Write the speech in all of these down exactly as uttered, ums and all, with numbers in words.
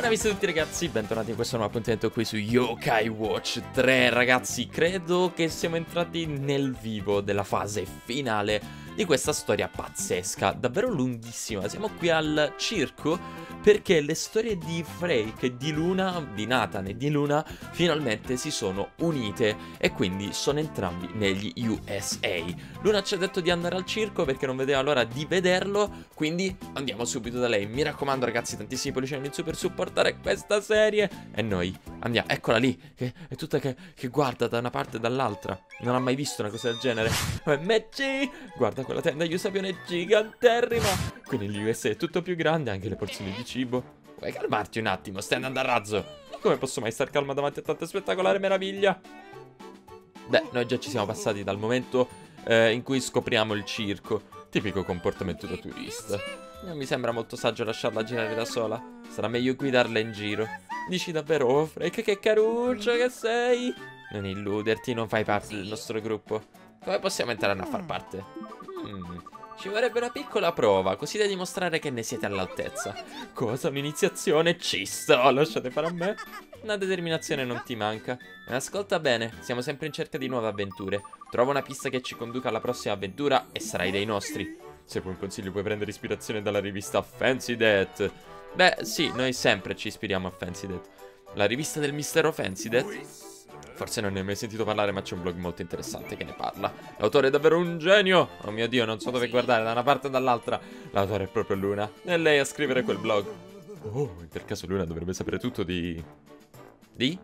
Buona vista a tutti ragazzi, bentornati in questo nuovo appuntamento qui su Yokai Watch tre. Ragazzi, credo che siamo entrati nel vivo della fase finale di questa storia pazzesca, davvero lunghissima. Siamo qui al circo perché le storie di Frake e di Luna, di Nathan e di Luna, finalmente si sono unite e quindi sono entrambi negli U S A. Luna ci ha detto di andare al circo perché non vedeva l'ora di vederlo, quindi andiamo subito da lei. Mi raccomando ragazzi, tantissimi pollicioni in su per supportare questa serie. E noi andiamo, eccola lì, che è tutta che, che guarda da una parte e dall'altra. Non ha mai visto una cosa del genere. O M G, guarda quella tenda Usapione è giganterrima. Qui negli U S A è tutto più grande, anche le porzioni di cibo. Vuoi calmarti un attimo, stai andando a razzo. Come posso mai star calma davanti a tanta spettacolare meraviglia? Beh, noi già ci siamo passati dal momento eh, in cui scopriamo il circo. Tipico comportamento da turista. Non mi sembra molto saggio lasciarla girare da sola. Sarà meglio guidarla in giro. Dici davvero, oh, Frake, che caruccio che sei? Non illuderti, non fai parte del nostro gruppo. Come possiamo entrare a far parte? Hmm, ci vorrebbe una piccola prova, così da dimostrare che ne siete all'altezza. Cosa? Un'iniziazione? Ci sto, lasciate fare a me. Una determinazione non ti manca. E ascolta bene, siamo sempre in cerca di nuove avventure. Trova una pista che ci conduca alla prossima avventura e sarai dei nostri. Se vuoi un consiglio puoi prendere ispirazione dalla rivista Fancy Death. Beh, sì, noi sempre ci ispiriamo a Fancy Death. La rivista del mistero Fancy Death? Forse non ne hai mai sentito parlare, ma c'è un blog molto interessante che ne parla. L'autore è davvero un genio! Oh mio Dio, non so dove guardare, da una parte o dall'altra. L'autore è proprio Luna. È lei a scrivere quel blog. Oh, per caso Luna dovrebbe sapere tutto di... Di?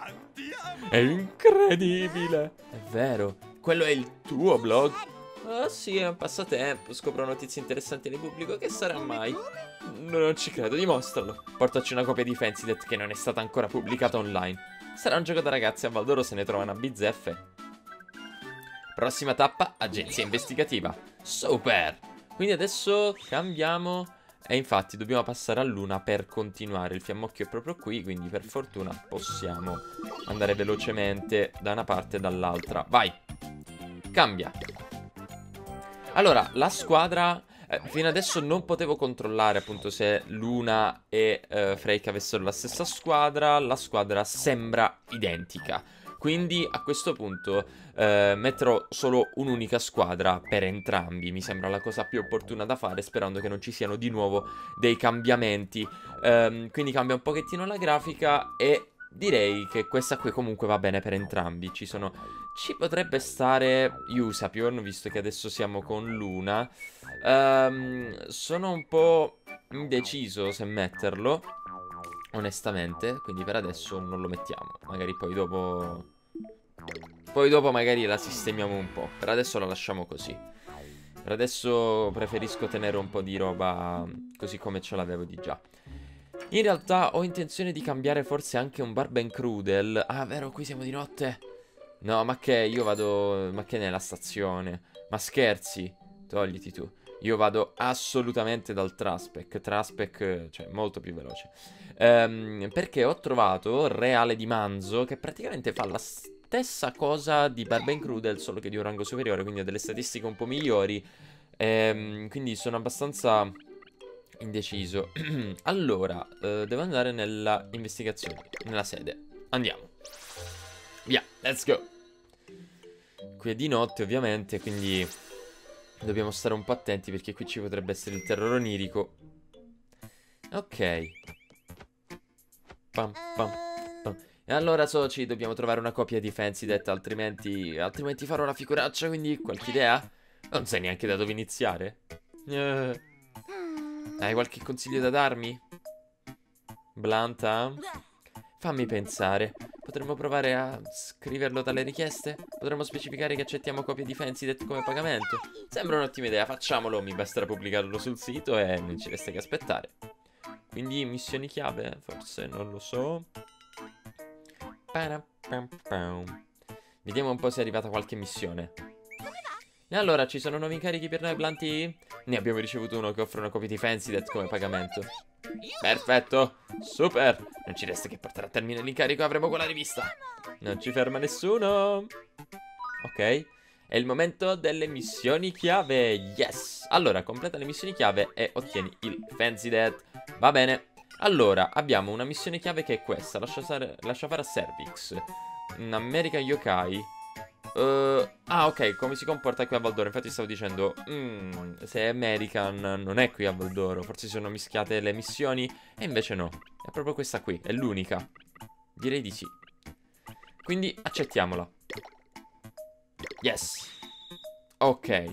È incredibile! È vero, quello è il tuo blog? Ah sì, è un passatempo, scopro notizie interessanti e le pubblico, che sarà mai? Non ci credo, dimostralo. Portaci una copia di Fancy Death che non è stata ancora pubblicata online. Sarà un gioco da ragazzi, a Valdoro se ne trovano a bizzeffe. Prossima tappa, agenzia investigativa. Super! Quindi adesso cambiamo. E infatti dobbiamo passare a Luna per continuare. Il fiammocchio è proprio qui, quindi per fortuna possiamo andare velocemente da una parte e dall'altra. Vai! Cambia. Allora, la squadra... Eh, fino adesso non potevo controllare appunto se Luna e eh, Frake avessero la stessa squadra. La squadra sembra identica. Quindi a questo punto eh, metterò solo un'unica squadra per entrambi. Mi sembra la cosa più opportuna da fare, sperando che non ci siano di nuovo dei cambiamenti. Ehm, quindi cambia un pochettino la grafica e direi che questa qui comunque va bene per entrambi. Ci sono... Ci potrebbe stare Usapion, visto che adesso siamo con Luna. Um, sono un po' indeciso se metterlo, onestamente, quindi per adesso non lo mettiamo. Magari poi dopo... Poi dopo magari la sistemiamo un po'. Per adesso la lasciamo così. Per adesso preferisco tenere un po' di roba così come ce l'avevo di già. In realtà ho intenzione di cambiare forse anche un Barbencrudel. Ah, vero, qui siamo di notte. No, ma che, io vado... Ma che nella stazione? Ma scherzi? Togliti tu. Io vado assolutamente dal Traspec. Traspec, cioè, molto più veloce. Ehm, perché ho trovato Reale di Manzo, che praticamente fa la stessa cosa di Barbencrudel, solo che di un rango superiore, quindi ha delle statistiche un po' migliori. Ehm, quindi sono abbastanza indeciso. Allora, eh, devo andare nella investigazione, nella sede. Andiamo. Via, let's go. Qui è di notte ovviamente, quindi dobbiamo stare un po' attenti perché qui ci potrebbe essere il terrore onirico. Ok. Pam, pam, pam. E allora soci, dobbiamo trovare una copia di Fancy Death, altrimenti altrimenti farò una figuraccia, quindi qualche idea? Non sai neanche da dove iniziare? Eh. Hai qualche consiglio da darmi? Blanta? Fammi pensare. Potremmo provare a scriverlo dalle richieste? Potremmo specificare che accettiamo copie di Fancy Death come pagamento? Sembra un'ottima idea, facciamolo. Mi basterà pubblicarlo sul sito e non ci resta che aspettare. Quindi missioni chiave? Forse, non lo so. Vediamo un po' se è arrivata qualche missione. E allora, ci sono nuovi incarichi per noi, Blanti? Ne abbiamo ricevuto uno che offre una copia di Fancy Death come pagamento. Perfetto, super. Non ci resta che portare a termine l'incarico e avremo quella rivista. Non ci ferma nessuno. Ok, è il momento delle missioni chiave. Yes. Allora, completa le missioni chiave e ottieni il Fancy Death. Va bene. Allora, abbiamo una missione chiave che è questa. Lascia fare, lascia fare a Servix. Un American Yokai. Uh, ah, ok, come si comporta qui a Valdoro? Infatti stavo dicendo, mm, se è American non è qui a Valdoro. Forse si sono mischiate le missioni. E invece no, è proprio questa qui, è l'unica. Direi di sì. Quindi accettiamola. Yes. Ok.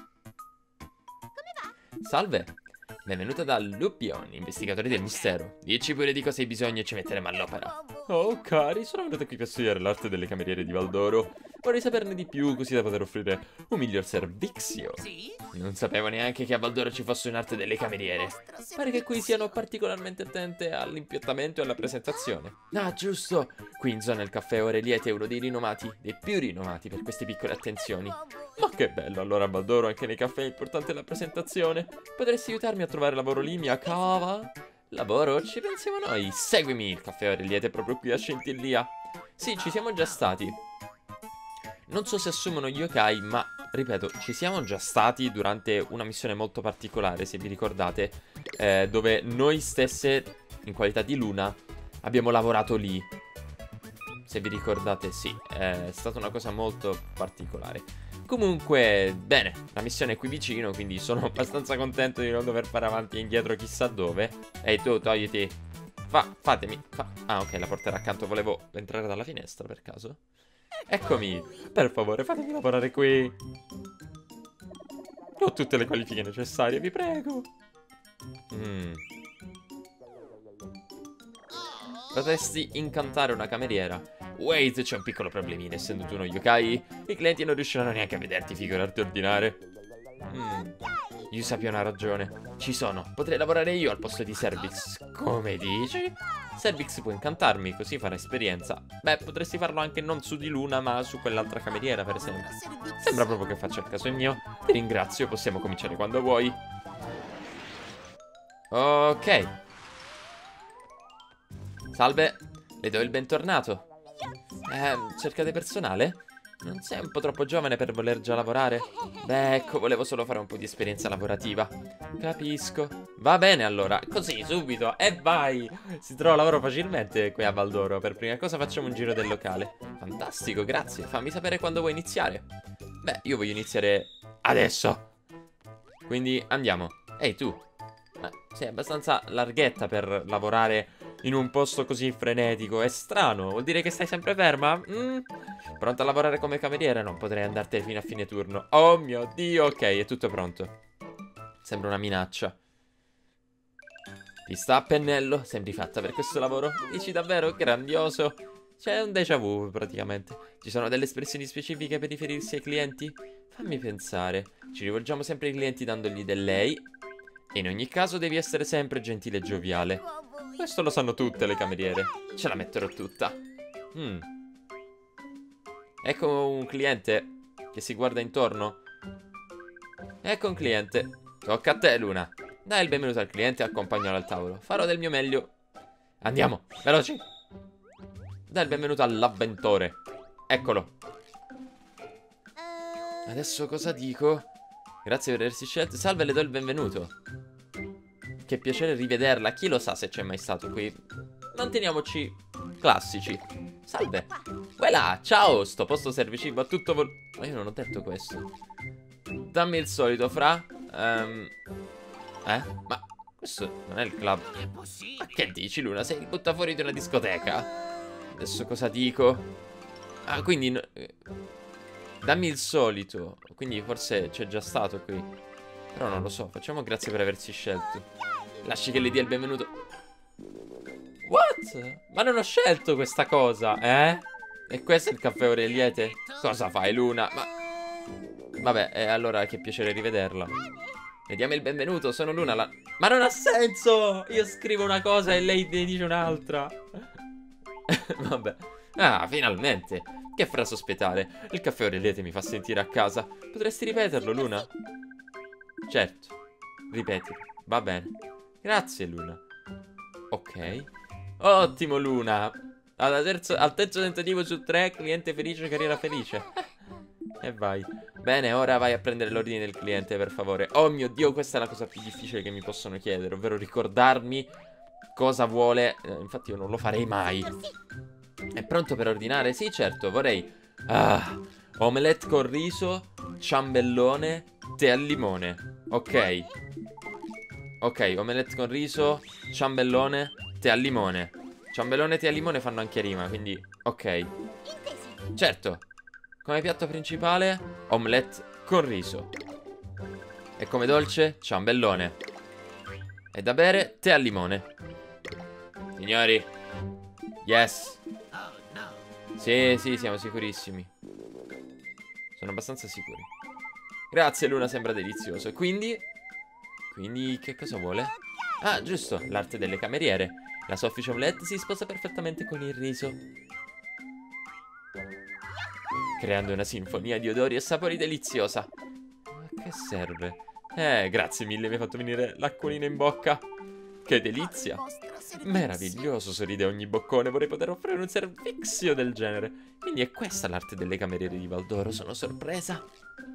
Salve. Benvenuta da Lupion, investigatore del mistero. Dici pure di cosa hai bisogno e ci metteremo all'opera. Oh, cari, sono venuto qui per studiare l'arte delle cameriere di Valdoro. Vorrei saperne di più, così da poter offrire un miglior servizio. Sì? Non sapevo neanche che a Valdoro ci fosse un'arte delle cameriere. Pare che qui siano particolarmente attente all'impiattamento e alla presentazione. Ah, giusto. Qui in zona il caffè Oreliete è uno dei rinomati, dei più rinomati per queste piccole attenzioni. Ma che bello, allora a Valdoro anche nei caffè è importante la presentazione. Potresti aiutarmi a trovare lavoro lì, mia cava? Lavoro? Ci pensiamo noi. Seguimi, il caffè Oreliete è proprio qui a Scintillìa. Sì, ci siamo già stati. Non so se assumono gli yokai, ma, ripeto, ci siamo già stati durante una missione molto particolare, se vi ricordate, eh, dove noi stesse, in qualità di Luna, abbiamo lavorato lì. Se vi ricordate, sì, è stata una cosa molto particolare. Comunque, bene, la missione è qui vicino, quindi sono abbastanza contento di non dover fare avanti e indietro chissà dove. Ehi, tu, togliti. Fa, fatemi, fa. Ah, ok, la porterà accanto, volevo entrare dalla finestra per caso. Eccomi, per favore fatemi lavorare qui. Ho tutte le qualifiche necessarie, vi prego. Mm. Potresti incantare una cameriera. Wait, c'è un piccolo problemino, essendo tu uno yokai. I clienti non riusciranno neanche a vederti figurarti ordinare. Mm. Yusapi ha una ragione. Ci sono, potrei lavorare io al posto di Servix. Come dici? Servix può incantarmi, così farà esperienza. Beh, potresti farlo anche non su di Luna, ma su quell'altra cameriera, per esempio. Sembra proprio che faccia il caso mio. Ti ringrazio, possiamo cominciare quando vuoi. Ok. Salve, le do il bentornato. Eh, cercate personale? Non sei un po' troppo giovane per voler già lavorare? Beh, ecco, volevo solo fare un po' di esperienza lavorativa. Capisco. Va bene allora, così, subito, e vai! Si trova lavoro facilmente qui a Valdoro. Per prima cosa facciamo un giro del locale. Fantastico, grazie. Fammi sapere quando vuoi iniziare. Beh, io voglio iniziare adesso. Quindi andiamo. Ehi, tu. Eh, sei abbastanza larghetta per lavorare in un posto così frenetico. È strano, vuol dire che stai sempre ferma? Mm. Pronta a lavorare come cameriera? Non potrei andartene fino a fine turno. Oh mio Dio, ok, è tutto pronto. Sembra una minaccia. Ti sta a pennello? Sembri fatta per questo lavoro? Dici davvero? Grandioso. C'è un déjà vu praticamente. Ci sono delle espressioni specifiche per riferirsi ai clienti? Fammi pensare. Ci rivolgiamo sempre ai clienti dandogli del lei. E in ogni caso devi essere sempre gentile e gioviale. Questo lo sanno tutte le cameriere. Ce la metterò tutta. Mm. Ecco un cliente che si guarda intorno. Ecco un cliente. Tocca a te, Luna. Dai il benvenuto al cliente e accompagnalo al tavolo. Farò del mio meglio. Andiamo, veloci. Dai il benvenuto all'avventore. Eccolo. Adesso cosa dico? Grazie per aversi scelto. Salve, le do il benvenuto. Che piacere rivederla. Chi lo sa se c'è mai stato qui. Manteniamoci classici. Salve. Voilà, ciao. Sto posto serve cibo a tutto vol... Ma io non ho detto questo. Dammi il solito, fra. um... Eh? Ma questo non è il club. Ma che dici, Luna? Sei il buttafuori di una discoteca. Adesso cosa dico? Ah, quindi no... Dammi il solito. Quindi forse c'è già stato qui. Però non lo so. Facciamo grazie per aversi scelto. Lasci che le dia il benvenuto. What? Ma non ho scelto questa cosa, eh? E questo è il caffè Oreliete? Cosa fai, Luna? Ma... Vabbè, eh, allora che piacere rivederla. Le diamo il benvenuto, sono Luna la... Ma non ha senso! Io scrivo una cosa e lei ne dice un'altra. Vabbè. Ah, finalmente. Che farà sospettare? Il caffè Oreliete mi fa sentire a casa. Potresti ripeterlo, Luna? Certo. Ripeti. Va bene. Grazie, Luna. Ok. Ottimo, Luna. Alla terzo, al terzo tentativo su tre, cliente felice, carriera felice. E vai. Bene, ora vai a prendere l'ordine del cliente, per favore. Oh mio Dio, questa è la cosa più difficile che mi possono chiedere, ovvero ricordarmi cosa vuole. eh, Infatti io non lo farei mai. È pronto per ordinare? Sì, certo, vorrei ah, omelette con riso, ciambellone, tè al limone. Ok. Ok, omelette con riso, ciambellone, tè al limone. Ciambellone e tè al limone fanno anche rima, quindi ok. Certo. Come piatto principale, omelette con riso. E come dolce, ciambellone. E da bere, tè al limone. Signori. Yes. Sì, sì, siamo sicurissimi. Sono abbastanza sicuri. Grazie, Luna, sembra delizioso. E quindi? Quindi che cosa vuole? Ah, giusto, l'arte delle cameriere. La soffice omelette si sposa perfettamente con il riso, creando una sinfonia di odori e sapori deliziosa. Ma che serve? Eh, grazie mille, mi hai fatto venire l'acquolina in bocca. Che delizia. Meraviglioso, sorride ogni boccone. Vorrei poter offrire un servizio del genere. Quindi è questa l'arte delle cameriere di Valdoro. Sono sorpresa.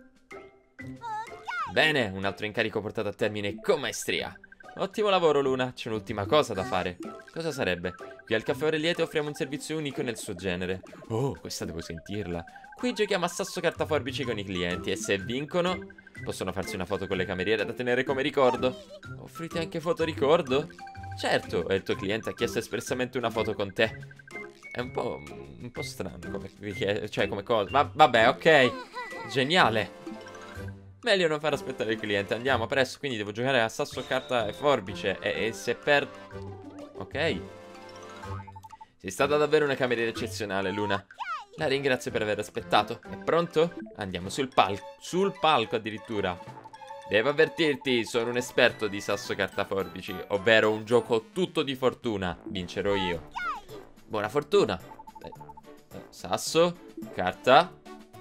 Bene, un altro incarico portato a termine con maestria. Ottimo lavoro, Luna. C'è un'ultima cosa da fare. Cosa sarebbe? Qui al Caffè Aureliete offriamo un servizio unico nel suo genere. Oh, questa devo sentirla. Qui giochiamo a sasso carta forbici con i clienti e se vincono possono farsi una foto con le cameriere da tenere come ricordo. Offrite anche foto ricordo? Certo, e il tuo cliente ha chiesto espressamente una foto con te. È un po', un po' strano come richiesta, cioè come cosa. Ma vabbè, ok. Geniale. Meglio non far aspettare il cliente. Andiamo presto, quindi devo giocare a sasso, carta e forbice. E, e se per... Ok. Sei stata davvero una cameriera eccezionale, Luna. La ringrazio per aver aspettato. È pronto? Andiamo sul palco. Sul palco addirittura. Devo avvertirti, sono un esperto di sasso, carta, forbici, ovvero un gioco tutto di fortuna. Vincerò io. Buona fortuna. Eh, sasso, carta,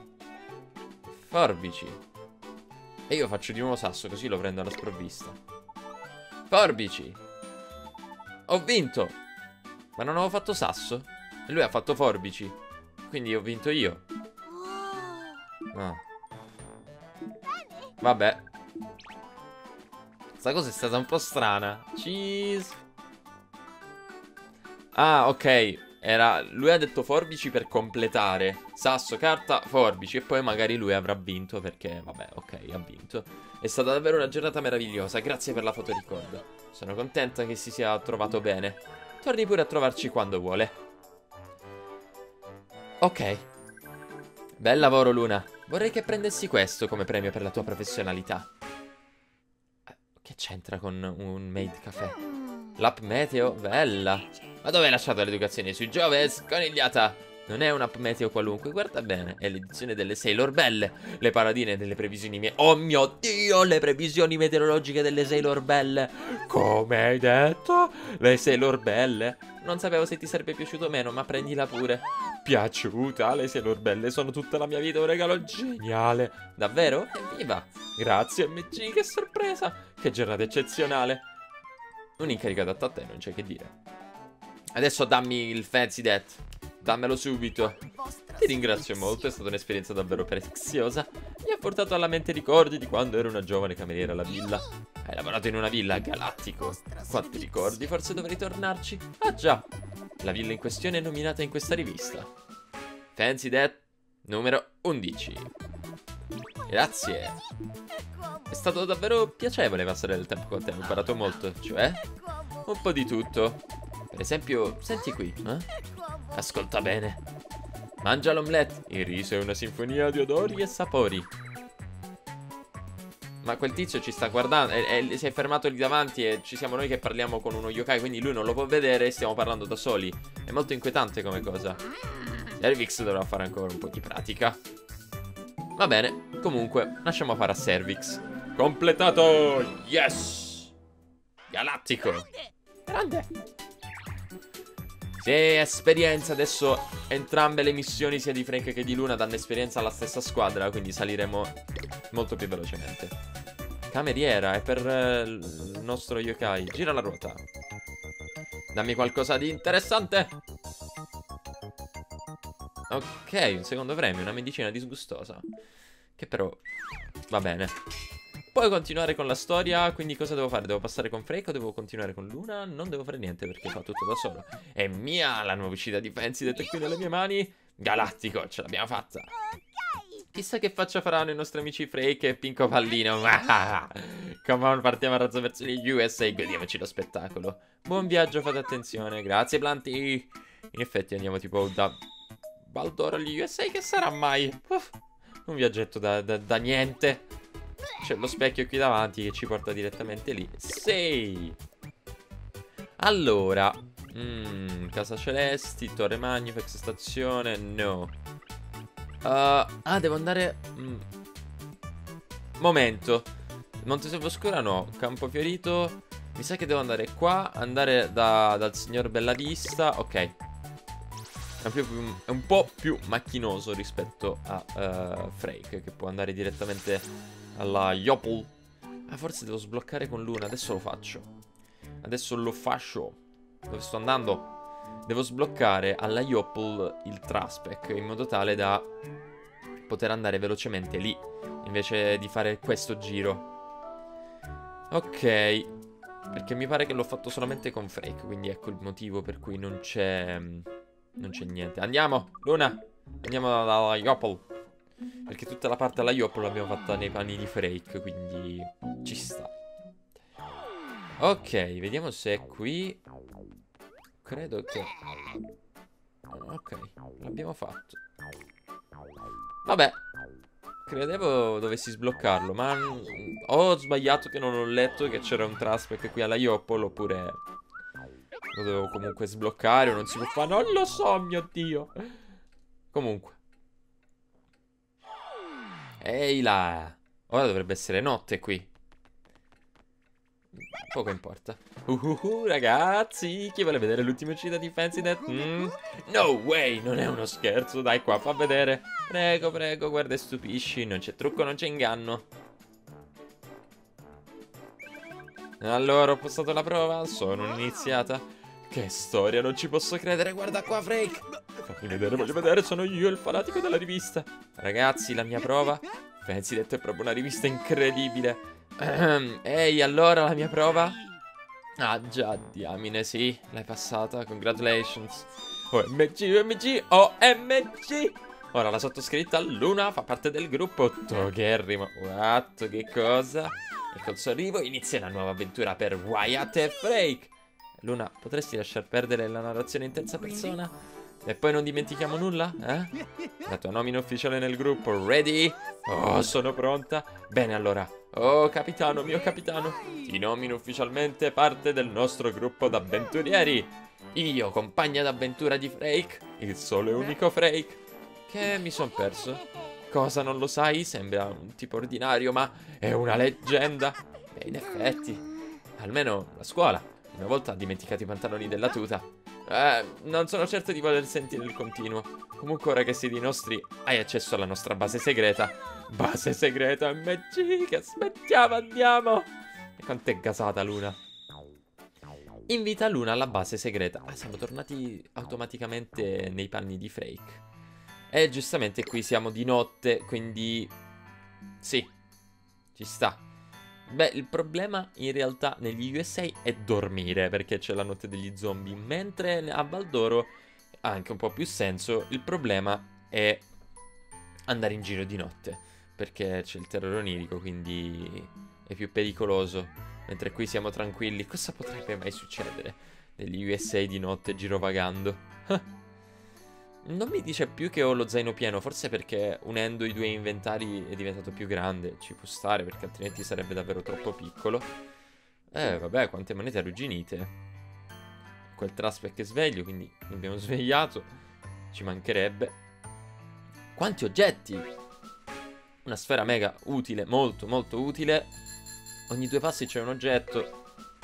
forbici. E io faccio di nuovo sasso, così lo prendo alla sprovvista. Forbici. Ho vinto. Ma non avevo fatto sasso? E lui ha fatto forbici. Quindi ho vinto io. Ah. Vabbè. Questa cosa è stata un po' strana. Cheese. Ah, ok. Era... Lui ha detto forbici per completare. Sasso, carta, forbici. E poi magari lui avrà vinto perché... Vabbè, ok, ha vinto. È stata davvero una giornata meravigliosa. Grazie per la fotoricordo. Sono contenta che si sia trovato bene. Torni pure a trovarci quando vuole. Ok. Bel lavoro, Luna. Vorrei che prendessi questo come premio per la tua professionalità. Che c'entra con un made caffè? L'app meteo? Bella. Ma dove hai lasciato l'educazione sui Giove? Sconigliata. Non è un'app meteo qualunque, guarda bene. È l'edizione delle Sailor Belle. Le paradine delle previsioni mie... Oh mio Dio, le previsioni meteorologiche delle Sailor Belle. Come hai detto? Le Sailor Belle? Non sapevo se ti sarebbe piaciuto o meno, ma prendila pure. Piaciuta? Le Sailor Belle sono tutta la mia vita un regalo geniale. Davvero? Evviva! Grazie M G, che sorpresa! Che giornata eccezionale. Un incarico adatto a te, non c'è che dire. Adesso dammi il Fancy That. Dammelo subito. Ti ringrazio molto, è stata un'esperienza davvero preziosa. Mi ha portato alla mente ricordi di quando ero una giovane cameriera alla villa. Hai lavorato in una villa, galattico. Quanti ricordi, forse dovrei tornarci. Ah già, la villa in questione è nominata in questa rivista. Fancy That numero undici. Grazie. È stato davvero piacevole passare del tempo con te, ho imparato molto. Cioè, un po' di tutto. Per esempio, senti qui, eh? Ascolta bene. Mangia l'omelette. Il riso è una sinfonia di odori e sapori. Ma quel tizio ci sta guardando e, e si è fermato lì davanti e ci siamo noi che parliamo con uno yokai, quindi lui non lo può vedere e stiamo parlando da soli. È molto inquietante come cosa. Servix dovrà fare ancora un po' di pratica. Va bene, comunque, lasciamo fare a Servix. Completato! Yes! Galattico! Grande! Sì, esperienza. Adesso entrambe le missioni, sia di Frank che di Luna, danno esperienza alla stessa squadra, quindi saliremo molto più velocemente. Cameriera, è per eh, il nostro yokai. Gira la ruota. Dammi qualcosa di interessante. Ok, un secondo premio, una medicina disgustosa. Che però va bene. poi continuare con la storia. Quindi cosa devo fare? Devo passare con Frake o devo continuare con Luna? Non devo fare niente perché fa tutto da solo. È mia la nuova uscita di Fansided qui nelle mie mani. Galattico, ce l'abbiamo fatta. Chissà che faccia faranno i nostri amici Frake e Pinco Pallino. Come on, partiamo a razzo verso gli U S A. Godiamoci lo spettacolo. Buon viaggio, fate attenzione. Grazie, Planti. In effetti andiamo tipo da Baldor agli U S A. Che sarà mai? Uff, un viaggetto da, da, da niente. C'è lo specchio qui davanti che ci porta direttamente lì. Sì. Allora mm, Casa Celesti, Torre Magnifica, stazione. No. Uh, ah, devo andare... Mm. Momento. Monte Selvoscura no. Campo Fiorito. Mi sa che devo andare qua. Andare da, dal signor Bellavista. Ok. È, più, è un po' più macchinoso rispetto a uh, Frake, che può andare direttamente alla Yopple. Ah, forse devo sbloccare con Luna. Adesso lo faccio. Adesso lo faccio. Dove sto andando? Devo sbloccare alla Yopple il Traspec in modo tale da poter andare velocemente lì invece di fare questo giro. Ok. Perché mi pare che l'ho fatto solamente con Frake, quindi ecco il motivo per cui non c'è non c'è niente. Andiamo, Luna. Andiamo dalla Yopple. Perché tutta la parte alla Yopple l'abbiamo fatta nei panni di Frake, quindi ci sta. Ok, vediamo se è qui. Credo che... Ok, l'abbiamo fatto. Vabbè, credevo dovessi sbloccarlo, ma ho sbagliato che non ho letto che c'era un Traspec qui alla Yopple, oppure lo dovevo comunque sbloccare o non si può fare. Non lo so, mio Dio. Comunque. Ehi là. Ora dovrebbe essere notte qui. Poco importa. Uhuhu, ragazzi, chi vuole vedere l'ultima uscita di Fansided? Mm? No way, non è uno scherzo. Dai qua, fa vedere. Prego, prego, guarda e stupisci. Non c'è trucco, non c'è inganno. Allora, ho passato la prova. Sono un'iniziata. Che storia, non ci posso credere. Guarda qua, Frake. Fammi vedere, voglio vedere. Sono io il fanatico della rivista. Ragazzi, la mia prova. Fansided è proprio una rivista incredibile. Ehi, allora la mia prova? Ah già, diamine, sì, l'hai passata, congratulations. O M G, O M G, O M G. Ora la sottoscritta Luna fa parte del gruppo Togherrimo. What, che cosa? E col suo arrivo inizia la nuova avventura per Wyatt e Frake. Luna, potresti lasciar perdere la narrazione in terza persona? E poi non dimentichiamo nulla, eh? La tua nomina ufficiale nel gruppo, ready? Oh, sono pronta. Bene allora. Oh, capitano, mio capitano, ti nomino ufficialmente parte del nostro gruppo d'avventurieri. Io, compagna d'avventura di Frake, il solo e unico Frake. Che mi son perso? Cosa, non lo sai? Sembra un tipo ordinario, ma è una leggenda. E in effetti, almeno la scuola una volta ha dimenticato i pantaloni della tuta. Eh, non sono certo di voler sentire il continuo. Comunque ora che siedi nostri, hai accesso alla nostra base segreta. Base segreta M G, che aspettiamo, andiamo. E quanto è gasata Luna. Invita Luna alla base segreta. Ah, siamo tornati automaticamente nei panni di Frake. E giustamente qui siamo di notte, quindi sì, ci sta. Beh, il problema in realtà negli U S A è dormire, perché c'è la notte degli zombie. Mentre a Baldoro ha anche un po' più senso. Il problema è andare in giro di notte, perché c'è il terrore onirico, quindi è più pericoloso. Mentre qui siamo tranquilli. Cosa potrebbe mai succedere negli U S A di notte girovagando? Non mi dice più che ho lo zaino pieno. Forse perché unendo i due inventari è diventato più grande. Ci può stare, perché altrimenti sarebbe davvero troppo piccolo. Eh vabbè, quante monete arrugginite. Quel Traspec è sveglio, quindi l'abbiamo svegliato. Ci mancherebbe. Quanti oggetti! Una sfera mega utile, molto molto utile. Ogni due passi c'è un oggetto.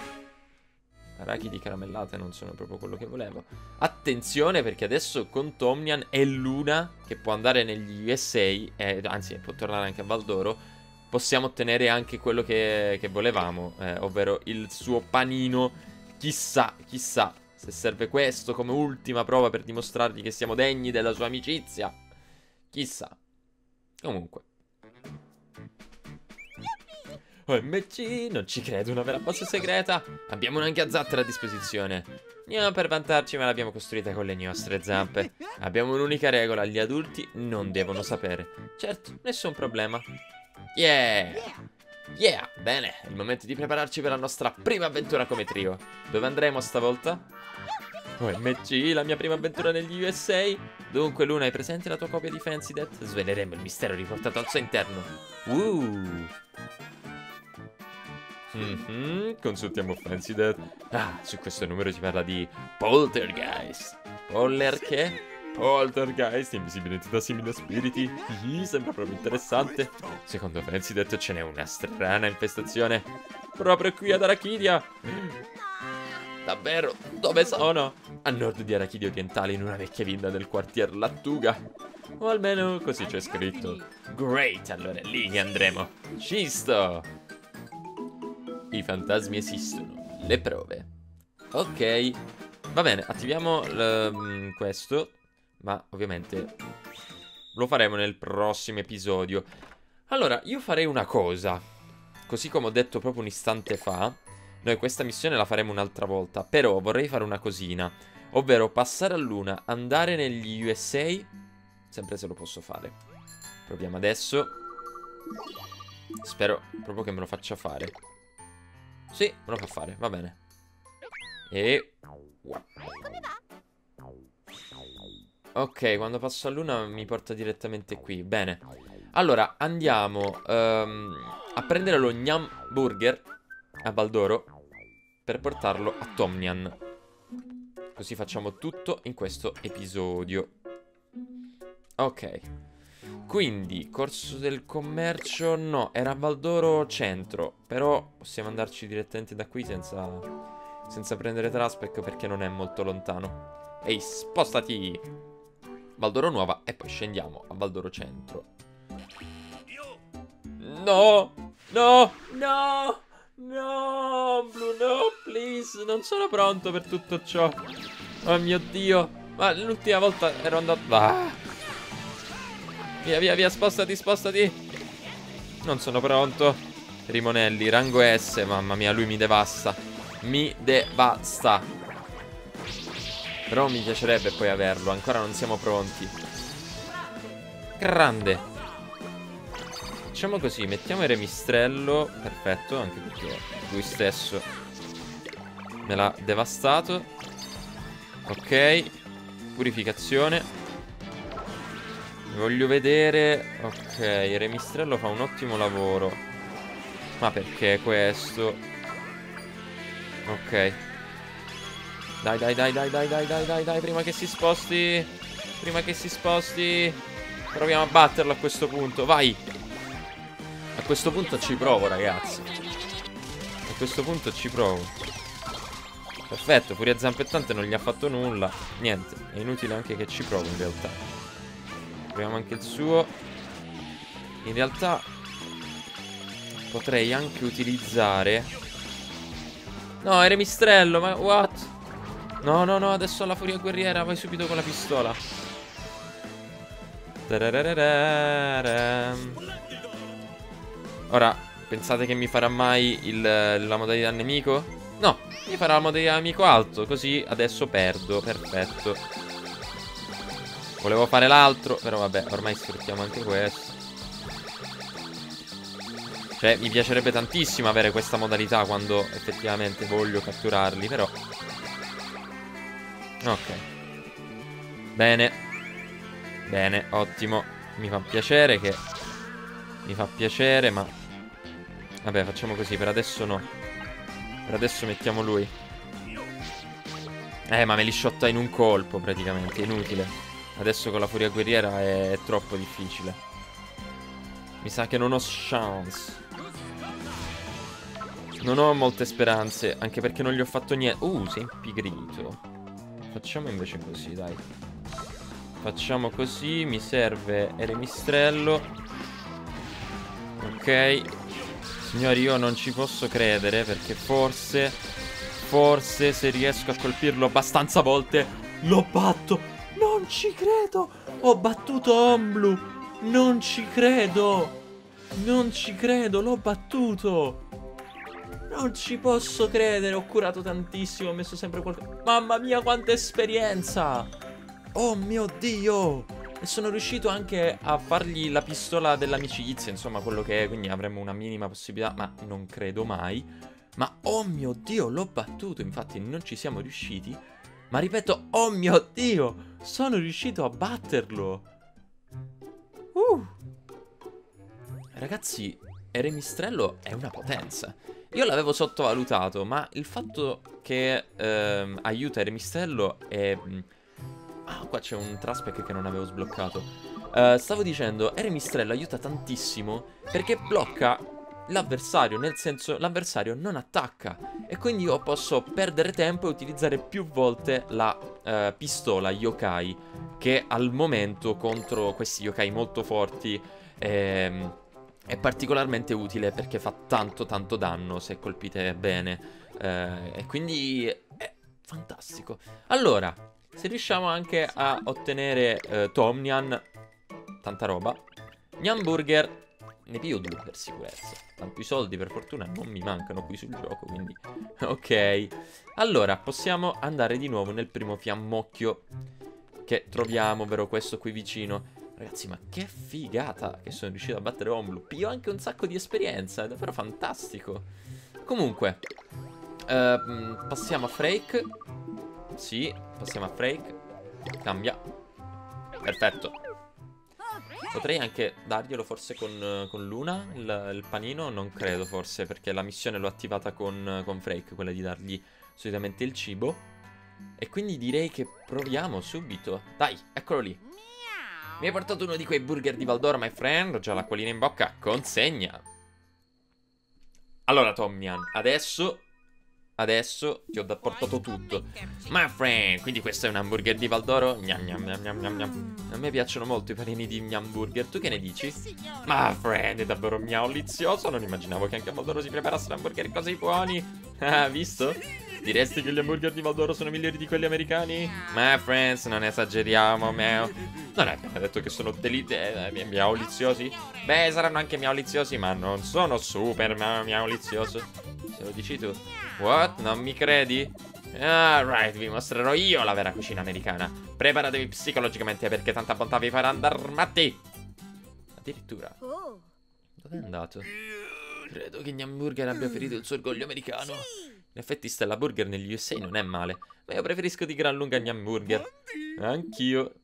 Arachidi caramellate non sono proprio quello che volevo. Attenzione, perché adesso con Tomnian e Luna, che può andare negli U S A, eh, anzi può tornare anche a Baldoro, possiamo ottenere anche quello che, che volevamo, eh, ovvero il suo panino. Chissà, chissà se serve questo come ultima prova per dimostrargli che siamo degni della sua amicizia. Chissà. Comunque. O M G, non ci credo, una vera base segreta. Abbiamo una gazzatta a disposizione. Non per vantarci, ma l'abbiamo costruita con le nostre zampe. Abbiamo un'unica regola, gli adulti non devono sapere. Certo, nessun problema. Yeah! Yeah! Bene, è il momento di prepararci per la nostra prima avventura come trio. Dove andremo stavolta? O M G, la mia prima avventura negli U S A. Dunque, Luna, hai presente la tua copia di Fancy Death? Sveleremo il mistero riportato al suo interno. Uh! Mm-hmm. Consultiamo Fancy Death. Ah, su questo numero ci parla di Poltergeist. Poller che? Poltergeist, invisibile entità simile a spiriti. Ih, sembra proprio interessante. Secondo Fancy Death ce n'è una strana infestazione proprio qui ad Arachidia. Davvero? Dove sono? A nord di Arachidia Orientale, in una vecchia villa del quartier Lattuga. O almeno così c'è scritto. Great, allora è lì che andremo. Ci sto. I fantasmi esistono. Le prove. Ok. Va bene, attiviamo um, questo. Ma ovviamente lo faremo nel prossimo episodio. Allora, io farei una cosa. Così come ho detto proprio un istante fa, noi questa missione la faremo un'altra volta. Però vorrei fare una cosina, ovvero passare a Luna, andare negli U S A. Sempre se lo posso fare. Proviamo adesso. Spero proprio che me lo faccia fare. Sì, me lo fa fare, va bene. E... ok, quando passo a Luna mi porta direttamente qui. Bene. Allora, andiamo um, a prendere lo Gnam Burger a Baldoro per portarlo a Tomnian. Così facciamo tutto in questo episodio. Ok. Quindi, corso del commercio, no, era a Baldoro centro. Però possiamo andarci direttamente da qui senza, senza prendere Traspec perché non è molto lontano. Ehi, spostati! Baldoro Nuova e poi scendiamo a Baldoro centro. No! No! No! No! Blue, no, please! Non sono pronto per tutto ciò. Oh mio Dio! Ma l'ultima volta ero andato... Ah! Via, via, via, spostati, spostati. Non sono pronto. Rimonelli, rango S. Mamma mia, lui mi devasta. Mi devasta. Però mi piacerebbe poi averlo. Ancora non siamo pronti. Grande. Facciamo così, mettiamo il remistrello. Perfetto, anche perché lui stesso me l'ha devastato. Ok. Purificazione. Voglio vedere. Ok, il remistrello fa un ottimo lavoro. Ma perché questo? Ok. Dai, dai, dai, dai, dai, dai, dai, dai, dai, prima che si sposti. Prima che si sposti. Proviamo a batterlo a questo punto, vai. A questo punto ci provo, ragazzi. A questo punto ci provo. Perfetto, Furia Zampettante non gli ha fatto nulla. Niente, è inutile anche che ci provo in realtà. Proviamo anche il suo. In realtà potrei anche utilizzare... No, è remistrello, ma what? No, no, no, adesso alla furia guerriera. Vai subito con la pistola. Ora, pensate che mi farà mai il, la modalità nemico? No, mi farà la modalità nemico alto. Così adesso perdo, perfetto. Volevo fare l'altro, però vabbè, ormai sfruttiamo anche questo. Cioè, mi piacerebbe tantissimo avere questa modalità quando effettivamente voglio catturarli, però... ok. Bene. Bene, ottimo. Mi fa piacere che... Mi fa piacere, ma... vabbè, facciamo così, per adesso no. Per adesso mettiamo lui. Eh, ma me li shotta in un colpo, praticamente, è inutile. Adesso con la furia guerriera è, è troppo difficile. Mi sa che non ho chance. Non ho molte speranze, anche perché non gli ho fatto niente. Uh, sei impigrito. Facciamo invece così, dai. Facciamo così, mi serve eremistrello. Ok. Signori, io non ci posso credere, perché forse Forse se riesco a colpirlo abbastanza volte lo batto. Non ci credo. Ho battuto Omblu. Non ci credo. Non ci credo, l'ho battuto! Non ci posso credere, ho curato tantissimo, ho messo sempre qualcosa... Mamma mia, quanta esperienza! Oh mio Dio! E sono riuscito anche a fargli la pistola dell'amicizia, insomma, quello che è, quindi avremo una minima possibilità, ma non credo mai. Ma oh mio Dio, l'ho battuto, infatti non ci siamo riusciti. Ma ripeto, oh mio Dio, sono riuscito a batterlo. Uh. Ragazzi, Eremistrello è una potenza. Io l'avevo sottovalutato, ma il fatto che ehm, aiuta Eremistrello è... Ah, qua c'è un Traspec che non avevo sbloccato. uh, Stavo dicendo, Eremistrello aiuta tantissimo perché blocca l'avversario, nel senso l'avversario non attacca e quindi io posso perdere tempo e utilizzare più volte la uh, pistola yokai, che al momento contro questi yokai molto forti è, è particolarmente utile perché fa tanto tanto danno se colpite bene, uh, e quindi è fantastico. Allora, se riusciamo anche a ottenere uh, Tomnian, tanta roba. Nyamburger ne piglio due per sicurezza. Tanto i soldi per fortuna non mi mancano qui sul gioco, quindi ok. Allora, possiamo andare di nuovo nel primo fiammocchio che troviamo, ovvero questo qui vicino. Ragazzi, ma che figata che sono riuscito a battere Homblu. Piglio anche un sacco di esperienza, è davvero fantastico. Comunque, uh, passiamo a Frake. Sì, passiamo a Frake. Cambia. Perfetto. Potrei anche darglielo forse con, con Luna, il, il panino, non credo forse, perché la missione l'ho attivata con, con Frake, quella di dargli solitamente il cibo. E quindi direi che proviamo subito. Dai, eccolo lì. Mi hai portato uno di quei burger di Valdora, my friend, ho già l'acquolina in bocca, consegna. Allora, Tommian, adesso... Adesso ti ho da portato tutto. My friend, quindi questo è un hamburger di Valdoro? Gnam gnam gnam gnam gnam gnam. A me piacciono molto i panini di hamburger. Tu che ne dici? My friend, è davvero miau lizioso. Non immaginavo che anche a Valdoro si preparassero hamburger così buoni. Ah, visto? Diresti che gli hamburger di Valdoro sono migliori di quelli americani? My friends, non esageriamo, miau. Non hai appena detto che sono deli... Eh, miau liziosi? Beh, saranno anche miau liziosi, ma non sono super miau, miau lizioso. Se lo dici tu. What? Non mi credi? Alright, vi mostrerò io la vera cucina americana. Preparatevi psicologicamente perché tanta bontà vi farà andar matti. Addirittura. Dove è andato? Credo che Nyamburger abbia ferito il suo orgoglio americano. In effetti Stella Burger negli U S A non è male, ma io preferisco di gran lunga Nyamburger. Anch'io.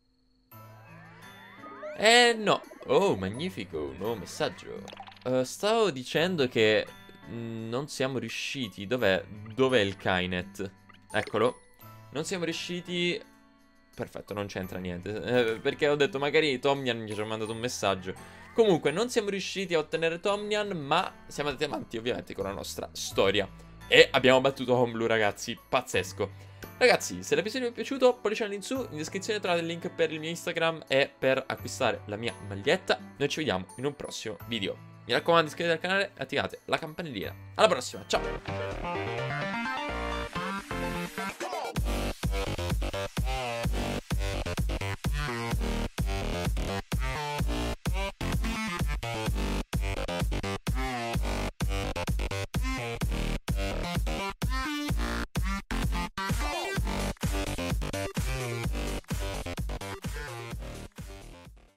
Eh no. Oh, magnifico, un nuovo messaggio. uh, Stavo dicendo che non siamo riusciti. Dov'è? Dov'è il Kainet? Eccolo. Non siamo riusciti. Perfetto, non c'entra niente, eh, perché ho detto magari Tomnian mi ci ha mandato un messaggio. Comunque non siamo riusciti a ottenere Tomnian, ma siamo andati avanti ovviamente con la nostra storia e abbiamo battuto Homblu, ragazzi. Pazzesco. Ragazzi, se l'episodio vi è piaciuto, pollice in su. In descrizione trovate il link per il mio Instagram e per acquistare la mia maglietta. Noi ci vediamo in un prossimo video. Mi raccomando, iscrivetevi al canale e attivate la campanellina. Alla prossima, ciao!